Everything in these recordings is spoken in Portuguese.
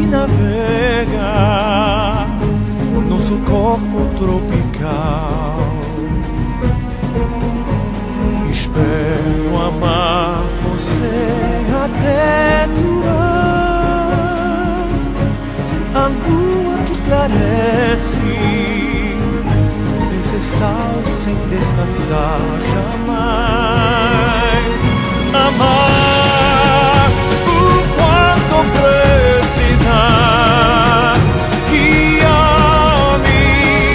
navega nosso corpo tropical. Espero amar você até durar a lua que esclarece esse sal sem descansar jamais. Amar o quanto precisar, que ame,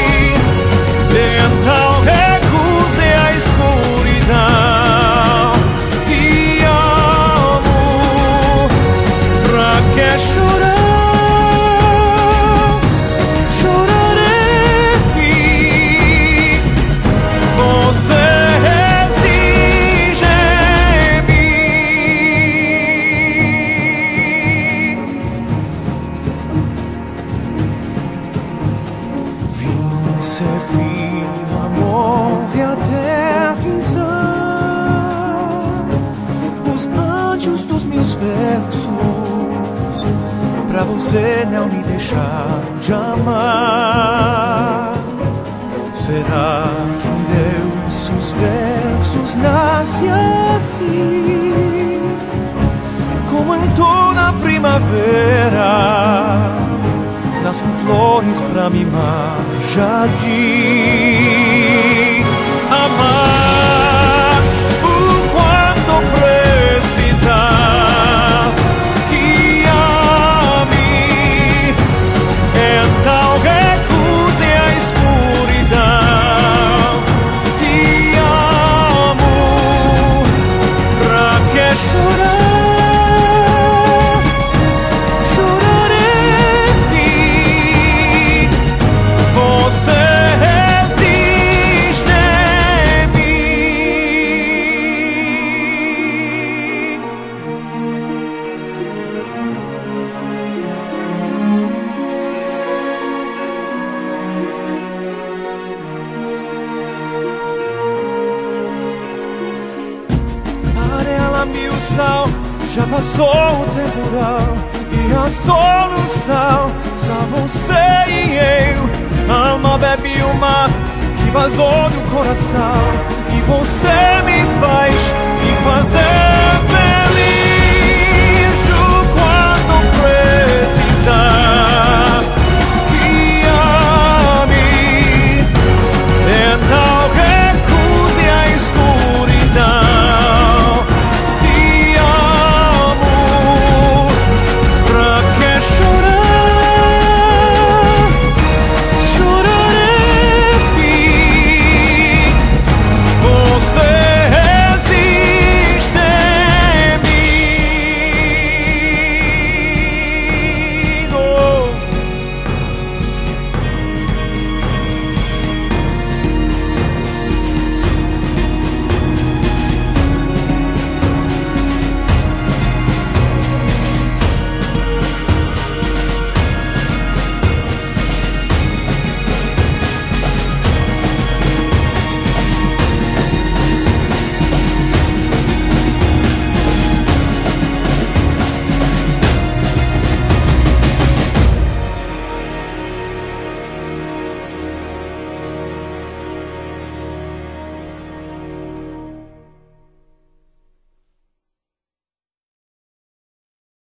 então recuse a escuridão. Te amo, pra que chorar? Chorarei. Você servir amor e aterrissar os anjos dos meus versos, pra você não me deixar de amar. Será que em Deus os versos nascem assim, como em toda a primavera nascem flores pra mimar jardim. Amar o quanto precisar, que ame, então recuse a escuridão. Te amo, pra que chorar? O sal já passou o temporal e a solução só você e eu. A alma bebe o mar que vazou do coração e você me faz me fazer